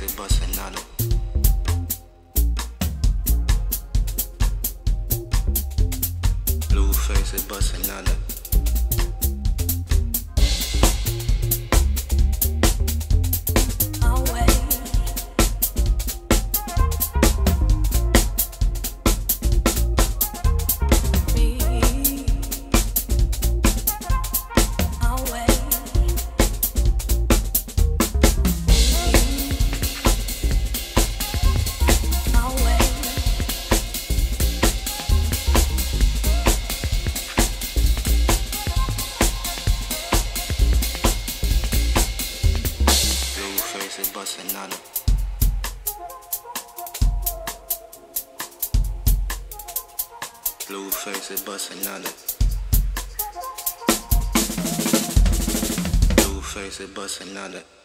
it bustin' out of. Blue face it bustin' out of. Bustin' out of. Blue face it bustin' out of. Blue face it bustin' out of.